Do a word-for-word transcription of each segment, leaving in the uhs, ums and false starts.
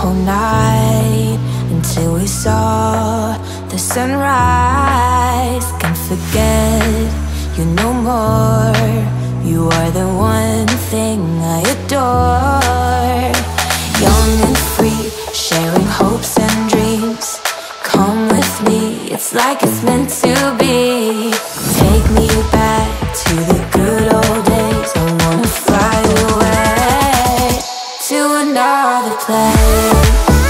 whole night until we saw the sunrise. Can't forget you no more. You are the one thing I adore. Young and free, sharing hopes and dreams. Come with me, it's like it's meant to be. Take me back to the good old days. I wanna fly away to another place.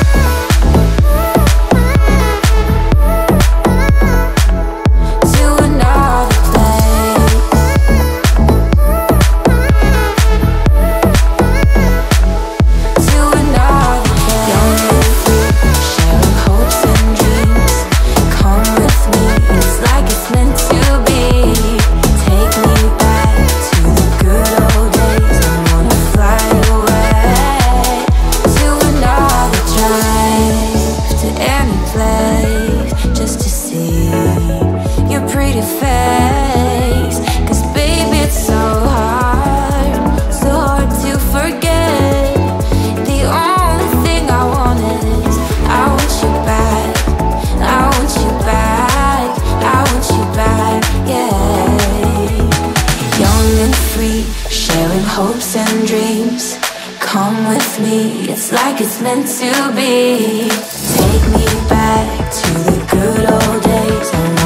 Hopes and dreams, come with me, it's like it's meant to be. Take me back to the good old days.